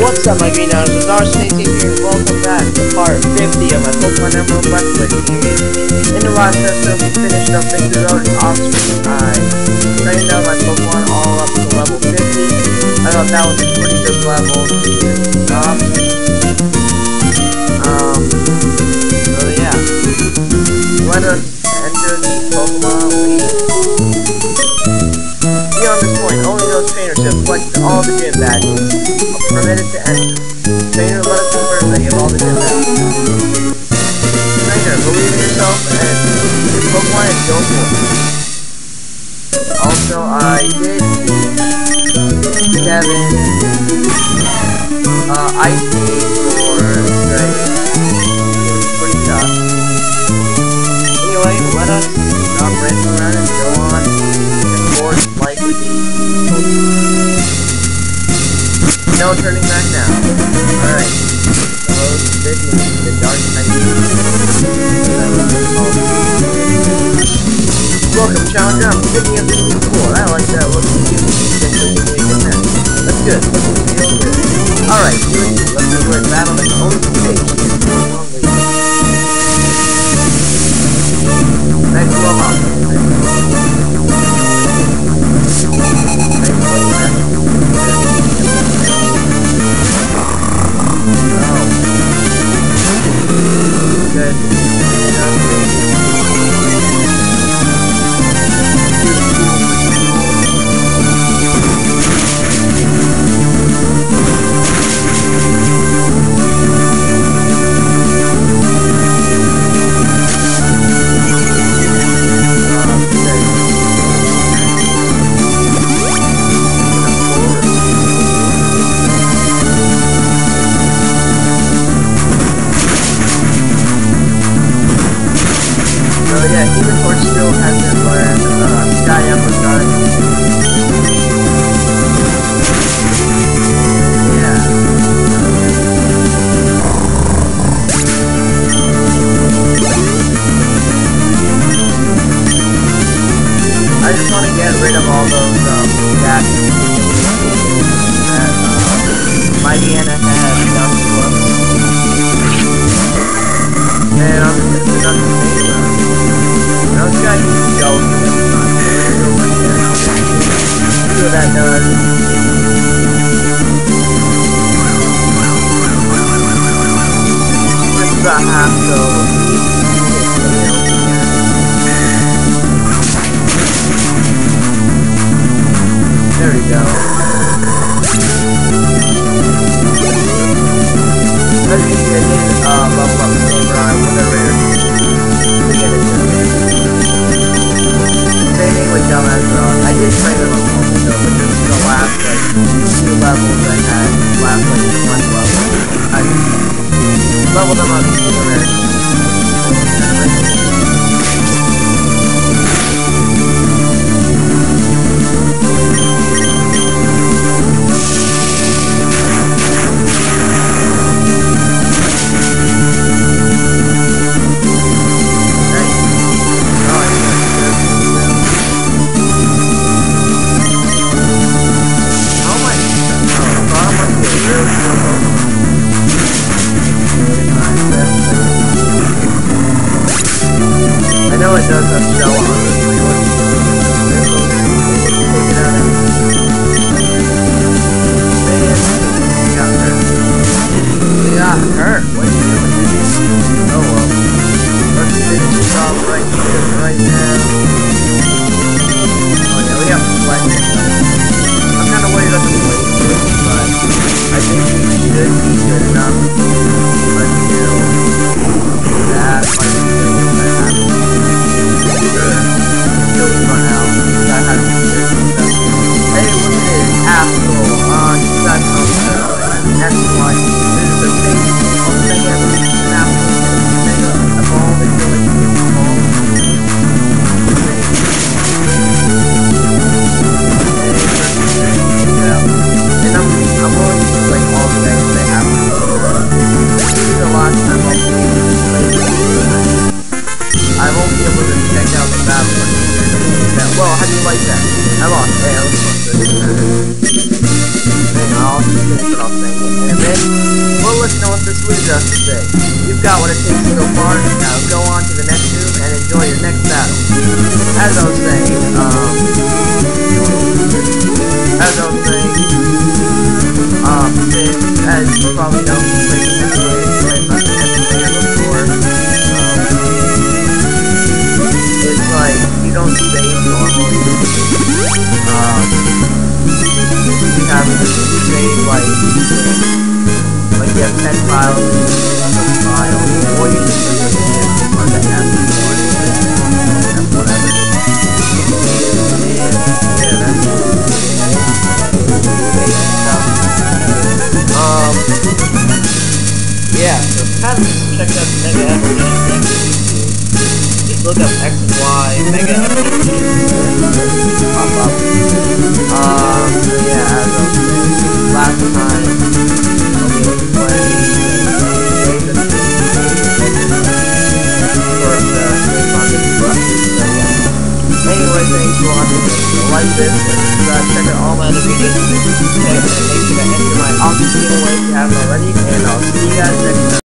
What's up, my green dinosaurs? Darcy here, and welcome back to part 50 of my Pokemon Emerald Let's Play series. In the last episode, we finished up Victory Road in Oxford. I trained out my Pokemon all up to level 50. I thought that was a pretty good level to stop. So yeah. Let us enter the Pokemon League. Beyond this point, only those trainers who have collected all the gym badges are permitted to enter. Trainer, let us confirm that you have all the gym badges. Trainer, believe in yourself and your Pokemon and go for it. Also, I did teach Kevin Ice Skate for Dragon. It was pretty tough. Anyway, let us stop racing around and go on to course like we do. No turning back now. Alright. Hello, Sydney, the Dark Knight. Welcome, Challenger. I'm picking up this new core. I like that look of you. That's good. Feel good. Alright, let's do a battle that's only stage. Nice to go home. There we go. Let's get you again, level up Samurai with a rare to get it to me. Same thing with Dumbass Rock. I did play them on Pokemon though, but this is the last, like, 2 levels I had. Last, like, 1 level. I leveled them up with a rare. finish it off saying it. And then, we'll listen to what this loser has to say. You've got what it takes so far, now go on to the next room and enjoy your next battle. As I was saying, as you probably know, playing Emulator before, it's like, you don't save normally. You have to save, like you have 10 files, or you just use the one that has whatever. Yeah, so kind of just check out Mega Evolution next to YouTube. Just look up X and Y, Mega Evolution, pop up. So yeah, as I was saying last time, I'll be able to play David Anyway, thanks for watching. Like this, and check out all my other videos. And make sure to enter my auction giveaway if you haven't already. And I'll see you guys next time.